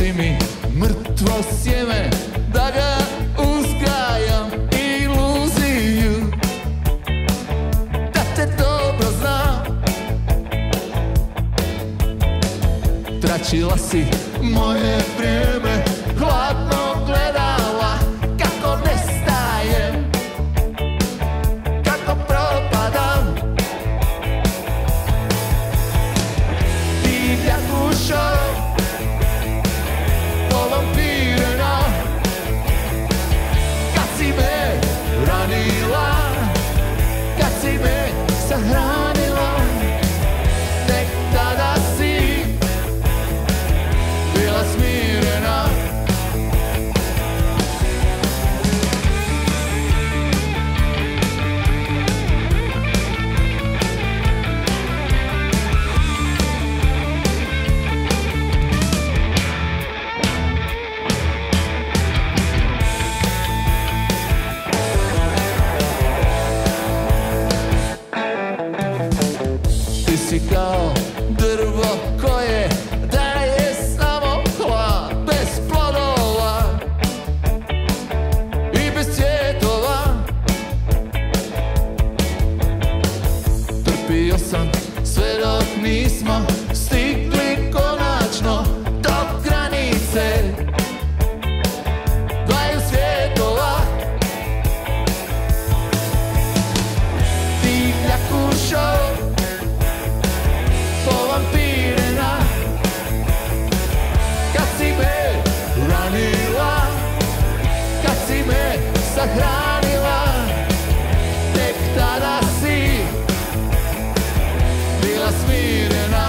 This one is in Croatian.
si mi mrtvo sjeme, da ga uzgajam iluziju, da te dobro znam. Tračila si moje vrijeme, hladno gledala kako nestajem, kako propadam. Divlja kušo, povampirena, kad si me ranila, kad si me sahranila, tek tada si bila smirena. Ti si kao drvo koje daje samo hlad, bez plodova i bez cvjetova. Trpio sam sve dok nismo stigli konačno do granice dvaju svjetova. Divlja kušo, povampirena, kad si me ranila, kad si me sahranila, tek tada si bila smirena.